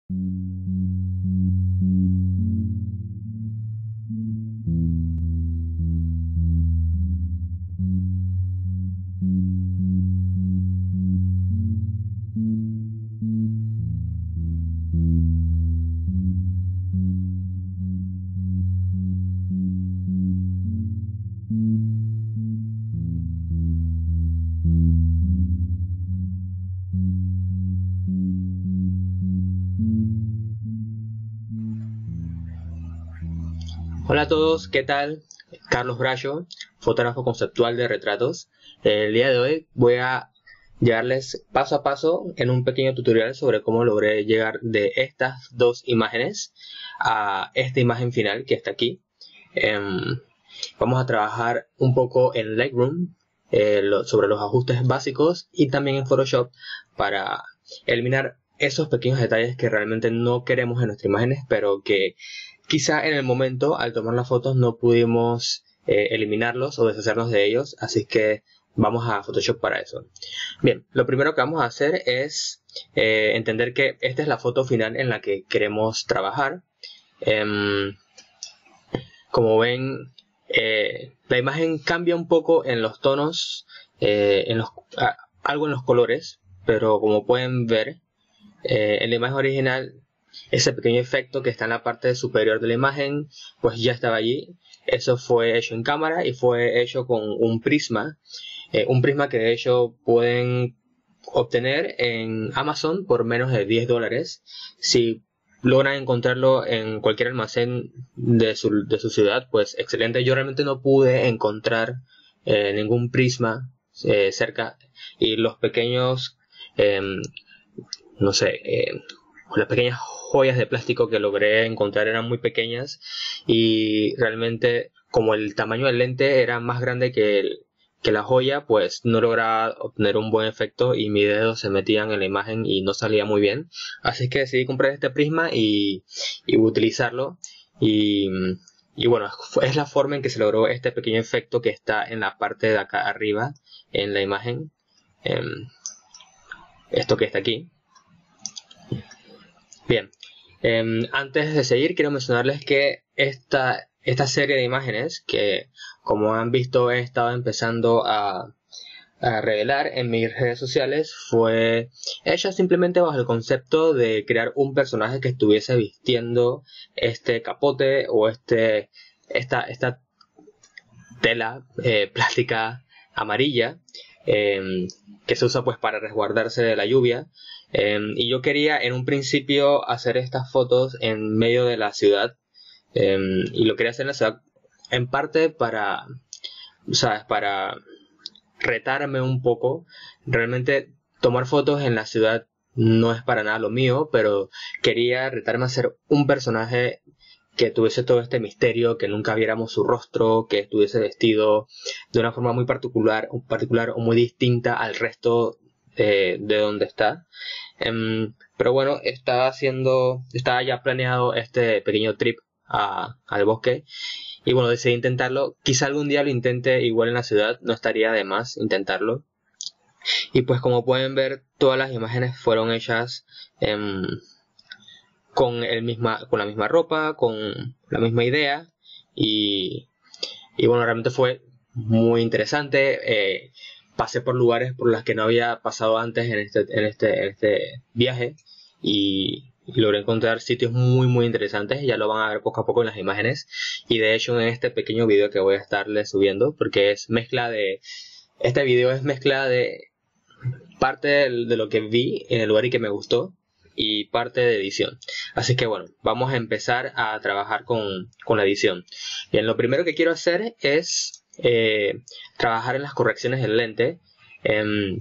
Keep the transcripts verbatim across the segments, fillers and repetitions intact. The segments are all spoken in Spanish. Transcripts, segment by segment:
Hola a todos, ¿qué tal? Carlos Bracho, fotógrafo conceptual de retratos. El día de hoy voy a llevarles paso a paso en un pequeño tutorial sobre cómo logré llegar de estas dos imágenes a esta imagen final que está aquí. Eh, vamos a trabajar un poco en Lightroom eh, lo, sobre los ajustes básicos y también en Photoshop para eliminar esos pequeños detalles que realmente no queremos en nuestras imágenes, pero que quizá en el momento, al tomar las fotos, no pudimos eh, eliminarlos o deshacernos de ellos, así que vamos a Photoshop para eso. Bien, lo primero que vamos a hacer es eh, entender que esta es la foto final en la que queremos trabajar. Eh, como ven, eh, la imagen cambia un poco en los tonos, eh, en los, a, algo en los colores, pero como pueden ver, eh, en la imagen original, ese pequeño efecto que está en la parte superior de la imagen, pues ya estaba allí. Eso fue hecho en cámara y fue hecho con un prisma. Eh, un prisma que de hecho pueden obtener en Amazon por menos de diez dólares. Si logran encontrarlo en cualquier almacén de su, de su ciudad, pues excelente. Yo realmente no pude encontrar eh, ningún prisma eh, cerca. Y los pequeños, eh, no sé, eh, las pequeñas joyas de plástico que logré encontrar eran muy pequeñas y realmente como el tamaño del lente era más grande que, el, que la joya, pues no lograba obtener un buen efecto y mis dedos se metían en la imagen y no salía muy bien. Así que decidí comprar este prisma y, y utilizarlo y, y bueno, es la forma en que se logró este pequeño efecto que está en la parte de acá arriba en la imagen. Eh, esto que está aquí. Bien, eh, antes de seguir quiero mencionarles que esta, esta serie de imágenes que, como han visto, he estado empezando a, a revelar en mis redes sociales fue hecha simplemente bajo el concepto de crear un personaje que estuviese vistiendo este capote o este, esta, esta tela eh, plástica amarilla eh, que se usa pues para resguardarse de la lluvia. Eh, y yo quería en un principio hacer estas fotos en medio de la ciudad eh, y lo quería hacer en la ciudad en parte para, ¿sabes? Para retarme un poco. Realmente tomar fotos en la ciudad no es para nada lo mío, pero quería retarme a hacer un personaje que tuviese todo este misterio, que nunca viéramos su rostro, que estuviese vestido de una forma muy particular, particular o muy distinta al resto eh, de donde está. Um, pero bueno, estaba haciendo, estaba ya planeado este pequeño trip a, al bosque y bueno, decidí intentarlo. Quizá algún día lo intente igual en la ciudad, no estaría de más intentarlo. Y pues como pueden ver, todas las imágenes fueron hechas um, con, el misma, con la misma ropa, con la misma idea y, y bueno, realmente fue muy interesante. Eh, pasé por lugares por los que no había pasado antes en este, en este, en este viaje y, y logré encontrar sitios muy muy interesantes. Ya lo van a ver poco a poco en las imágenes y de hecho en este pequeño video que voy a estarles subiendo, porque es mezcla de, este video es mezcla de parte de, de lo que vi en el lugar y que me gustó y parte de edición. Así que bueno, vamos a empezar a trabajar con, con la edición. Bien, lo primero que quiero hacer es eh, trabajar en las correcciones del lente. Eh,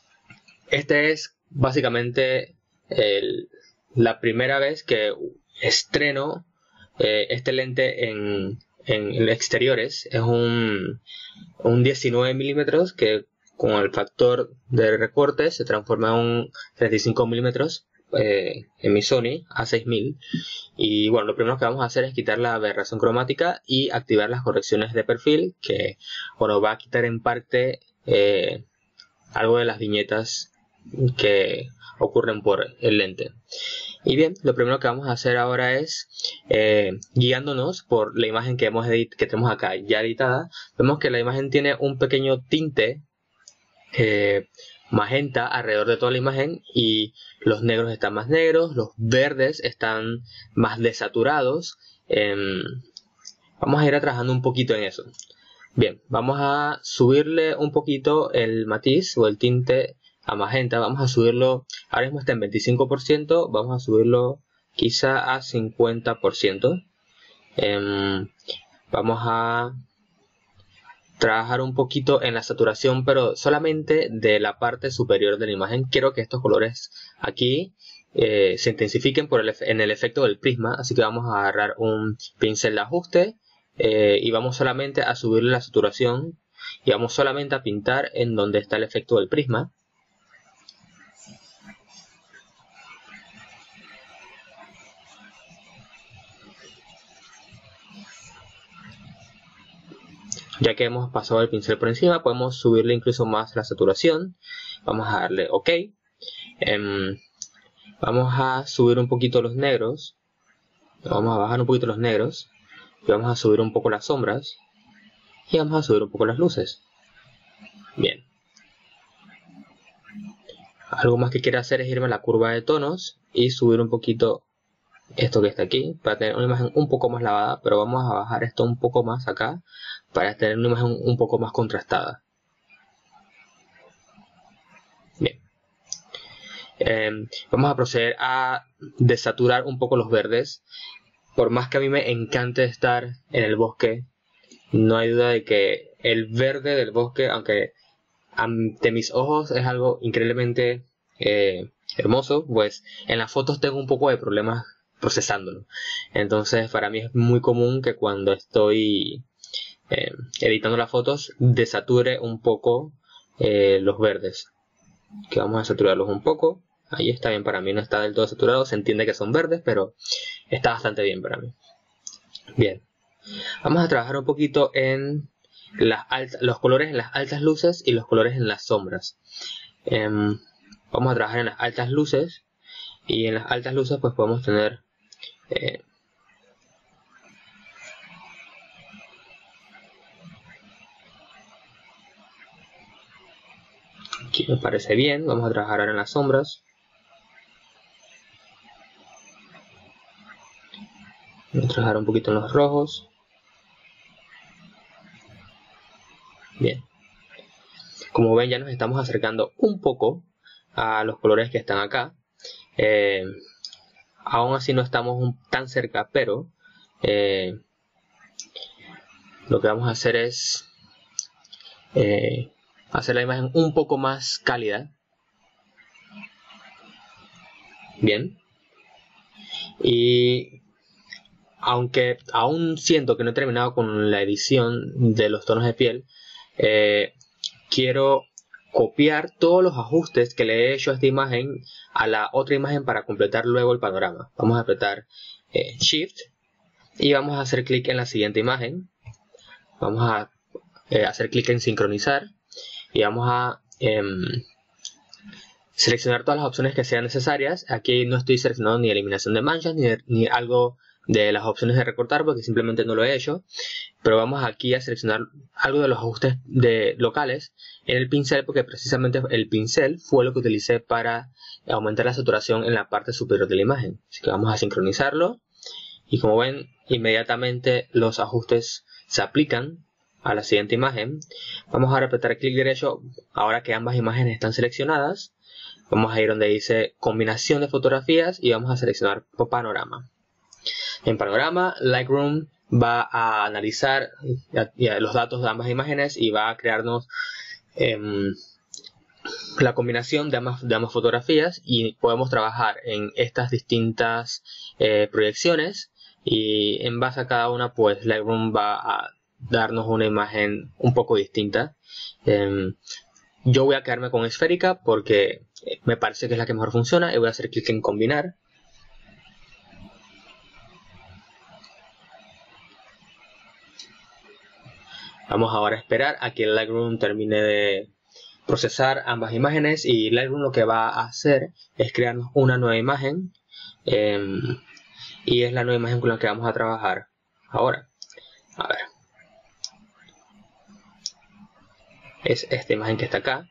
este es básicamente el, la primera vez que estreno eh, este lente en, en, en exteriores. Es un, un diecinueve milímetros que con el factor de recorte se transforma en un treinta y cinco milímetros. Eh, en mi Sony A seis mil y bueno, lo primero que vamos a hacer es quitar la aberración cromática y activar las correcciones de perfil, que bueno, va a quitar en parte eh, algo de las viñetas que ocurren por el lente. Y bien, lo primero que vamos a hacer ahora es, eh, guiándonos por la imagen que, hemos edit que tenemos acá ya editada, vemos que la imagen tiene un pequeño tinte eh, magenta alrededor de toda la imagen, y los negros están más negros, los verdes están más desaturados. Eh, vamos a ir trabajando un poquito en eso. Bien, vamos a subirle un poquito el matiz o el tinte a magenta. Vamos a subirlo, ahora mismo está en veinticinco por ciento, vamos a subirlo quizá a cincuenta por ciento. Eh, vamos a trabajar un poquito en la saturación, pero solamente de la parte superior de la imagen. Quiero que estos colores aquí eh, se intensifiquen por el, en el efecto del prisma, así que vamos a agarrar un pincel de ajuste eh, y vamos solamente a subirle la saturación y vamos solamente a pintar en donde está el efecto del prisma. Ya que hemos pasado el pincel por encima, podemos subirle incluso más la saturación. Vamos a darle OK. Eh, vamos a subir un poquito los negros. Vamos a bajar un poquito los negros. Y vamos a subir un poco las sombras. Y vamos a subir un poco las luces. Bien. Algo más que quiero hacer es irme a la curva de tonos y subir un poquito esto que está aquí, para tener una imagen un poco más lavada, pero vamos a bajar esto un poco más acá, para tener una imagen un poco más contrastada. Bien. Eh, vamos a proceder a desaturar un poco los verdes. Por más que a mí me encante estar en el bosque, no hay duda de que el verde del bosque, aunque ante mis ojos es algo increíblemente eh, hermoso, pues en las fotos tengo un poco de problemas procesándolo. Entonces para mí es muy común que cuando estoy eh, editando las fotos desature un poco eh, los verdes, que vamos a saturarlos un poco. Ahí está bien, para mí no está del todo saturado, se entiende que son verdes, pero está bastante bien para mí. Bien, vamos a trabajar un poquito en las altas, los colores en las altas luces y los colores en las sombras. Eh, vamos a trabajar en las altas luces, y en las altas luces pues podemos tener eh, aquí me parece bien. Vamos a trabajar ahora en las sombras. Vamos a trabajar un poquito en los rojos. Bien, como ven ya nos estamos acercando un poco a los colores que están acá. Eh, aún así no estamos un, tan cerca, pero eh, lo que vamos a hacer es eh, hacer la imagen un poco más cálida. Bien, y aunque aún siento que no he terminado con la edición de los tonos de piel, eh, quiero copiar todos los ajustes que le he hecho a esta imagen a la otra imagen para completar luego el panorama. Vamos a apretar eh, Shift y vamos a hacer clic en la siguiente imagen. Vamos a eh, hacer clic en sincronizar y vamos a eh, seleccionar todas las opciones que sean necesarias. Aquí no estoy seleccionando ni eliminación de manchas ni, de, ni algo de las opciones de recortar, porque simplemente no lo he hecho. Pero vamos aquí a seleccionar algo de los ajustes de locales en el pincel, porque precisamente el pincel fue lo que utilicé para aumentar la saturación en la parte superior de la imagen. Así que vamos a sincronizarlo, y como ven, inmediatamente los ajustes se aplican a la siguiente imagen. Vamos a apretar clic derecho ahora que ambas imágenes están seleccionadas. Vamos a ir donde dice combinación de fotografías y vamos a seleccionar panorama. En panorama, Lightroom va a analizar los datos de ambas imágenes y va a crearnos eh, la combinación de ambas, de ambas fotografías, y podemos trabajar en estas distintas eh, proyecciones, y en base a cada una pues Lightroom va a darnos una imagen un poco distinta. Eh, yo voy a quedarme con esférica porque me parece que es la que mejor funciona, y voy a hacer clic en combinar. Vamos ahora a esperar a que el Lightroom termine de procesar ambas imágenes, y Lightroom lo que va a hacer es crearnos una nueva imagen, eh, y es la nueva imagen con la que vamos a trabajar ahora. A ver, es esta imagen que está acá.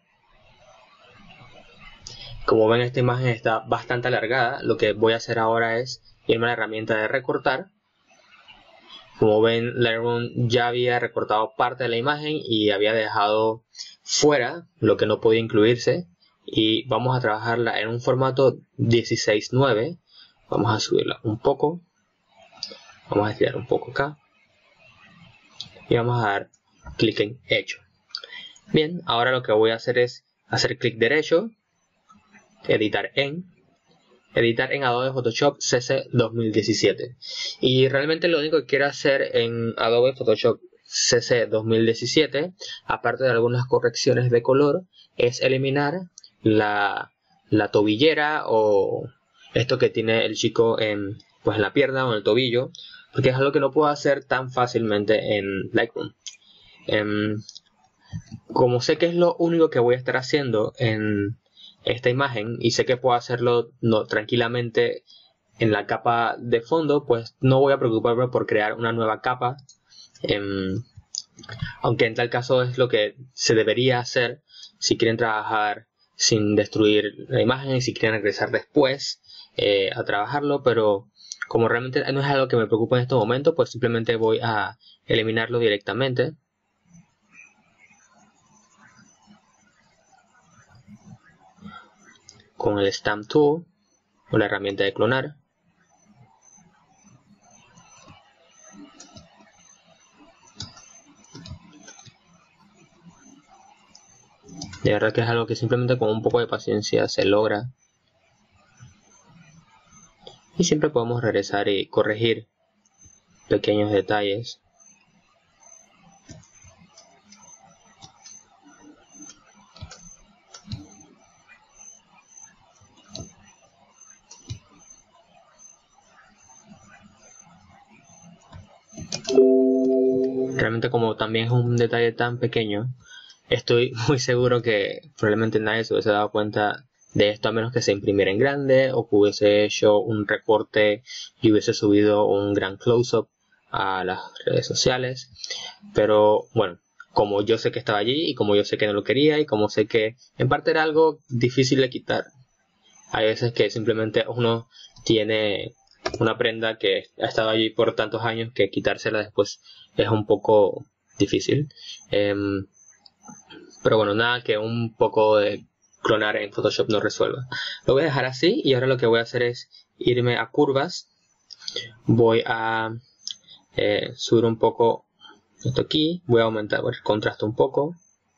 Como ven, esta imagen está bastante alargada. Lo que voy a hacer ahora es irme a la herramienta de recortar. Como ven, Lightroom ya había recortado parte de la imagen y había dejado fuera lo que no podía incluirse, y vamos a trabajarla en un formato dieciséis nueve. Vamos a subirla un poco, vamos a estirar un poco acá y vamos a dar clic en hecho. Bien, ahora lo que voy a hacer es hacer clic derecho, editar en editar en Adobe Photoshop C C dos mil diecisiete, y realmente lo único que quiero hacer en Adobe Photoshop C C dos mil diecisiete, aparte de algunas correcciones de color, es eliminar la, la tobillera o esto que tiene el chico en, pues en la pierna o en el tobillo, porque es algo que no puedo hacer tan fácilmente en Lightroom. Um, como sé que es lo único que voy a estar haciendo en esta imagen y sé que puedo hacerlo no, tranquilamente en la capa de fondo, pues no voy a preocuparme por crear una nueva capa, eh, aunque en tal caso es lo que se debería hacer si quieren trabajar sin destruir la imagen y si quieren regresar después eh, a trabajarlo, pero como realmente no es algo que me preocupa en este momento, pues simplemente voy a eliminarlo directamente. Con el Stamp Tool o la herramienta de clonar. De verdad que es algo que simplemente con un poco de paciencia se logra. Y siempre podemos regresar y corregir pequeños detalles. Realmente, como también es un detalle tan pequeño, estoy muy seguro que probablemente nadie se hubiese dado cuenta de esto a menos que se imprimiera en grande o que hubiese hecho un recorte y hubiese subido un gran close-up a las redes sociales. Pero bueno, como yo sé que estaba allí y como yo sé que no lo quería y como sé que en parte era algo difícil de quitar, hay veces que simplemente uno tiene una prenda que ha estado allí por tantos años que quitársela después es un poco difícil. Eh, pero bueno, nada que un poco de clonar en Photoshop no resuelva. Lo voy a dejar así y ahora lo que voy a hacer es irme a curvas. Voy a eh, subir un poco esto aquí. Voy a aumentar el contraste un poco.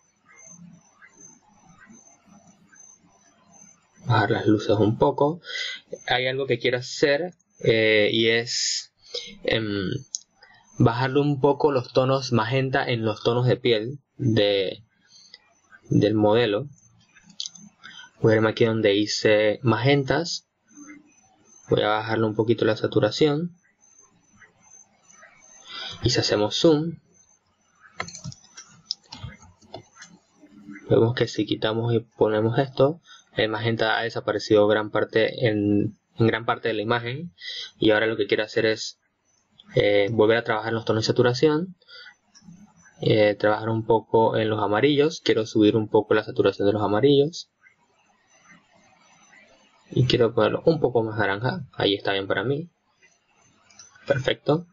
Bajar las luces un poco. Hay algo que quiero hacer eh, y es eh, bajarle un poco los tonos magenta en los tonos de piel de, del modelo. Voy a irme aquí donde hice magentas. Voy a bajarle un poquito la saturación. Y si hacemos zoom, vemos que si quitamos y ponemos esto, el magenta ha desaparecido gran parte en, en gran parte de la imagen. Y ahora lo que quiero hacer es eh, volver a trabajar en los tonos de saturación. Eh, trabajar un poco en los amarillos. Quiero subir un poco la saturación de los amarillos. Y quiero ponerlo un poco más naranja. Ahí está bien para mí. Perfecto.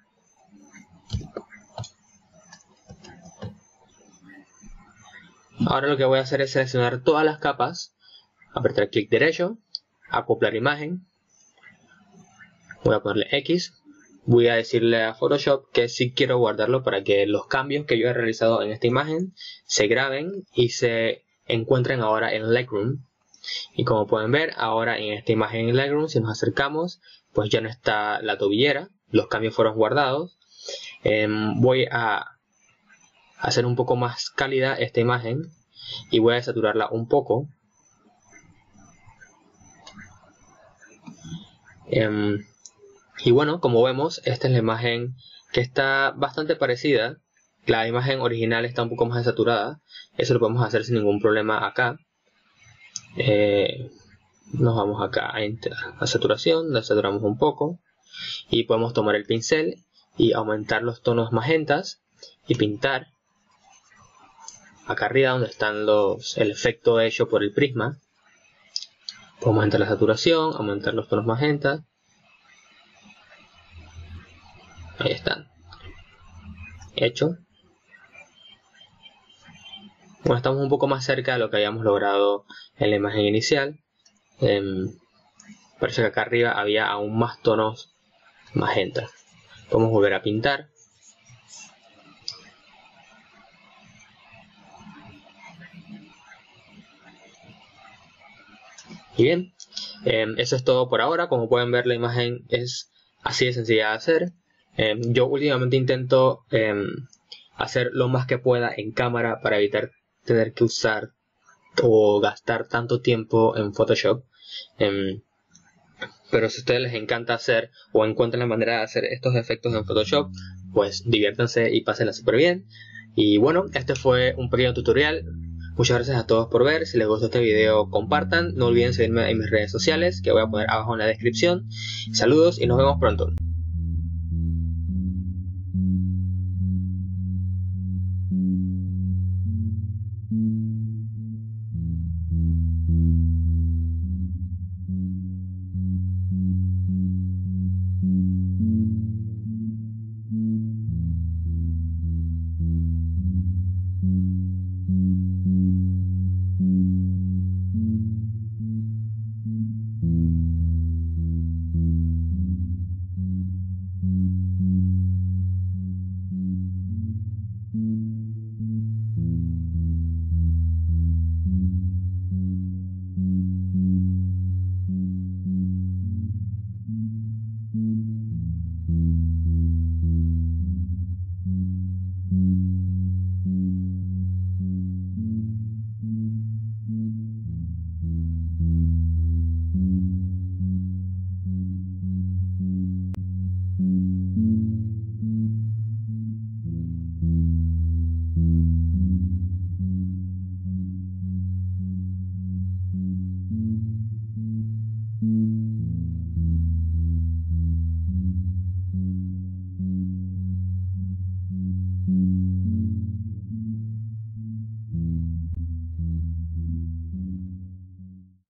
Ahora lo que voy a hacer es seleccionar todas las capas. Apretar clic derecho. Acoplar imagen. Voy a ponerle X. Voy a decirle a Photoshop que sí quiero guardarlo para que los cambios que yo he realizado en esta imagen se graben y se encuentren ahora en Lightroom. Y como pueden ver, ahora en esta imagen en Lightroom, si nos acercamos, pues ya no está la tobillera, los cambios fueron guardados. Eh, voy a hacer un poco más cálida esta imagen y voy a saturarla un poco. Eh, y bueno, como vemos, esta es la imagen que está bastante parecida la imagen original está un poco más saturada. Eso lo podemos hacer sin ningún problema acá. Eh, nos vamos acá a, a saturación, la saturamos un poco y podemos tomar el pincel y aumentar los tonos magentas y pintar acá arriba donde están los el efecto hecho por el prisma. Podemos aumentar la saturación, aumentar los tonos magentas. Ahí están. Hecho. Bueno, estamos un poco más cerca de lo que habíamos logrado en la imagen inicial. Eh, parece que acá arriba había aún más tonos magenta. Podemos volver a pintar. Y bien, eh, eso es todo por ahora. Como pueden ver, la imagen es así de sencilla de hacer. Eh, yo últimamente intento eh, hacer lo más que pueda en cámara para evitar tener que usar o gastar tanto tiempo en Photoshop. Eh, pero si a ustedes les encanta hacer o encuentran la manera de hacer estos efectos en Photoshop, pues diviértanse y pásenla súper bien. Y bueno, este fue un pequeño tutorial. Muchas gracias a todos por ver. Si les gustó este video, compartan. No olviden seguirme en mis redes sociales, que voy a poner abajo en la descripción. Saludos y nos vemos pronto.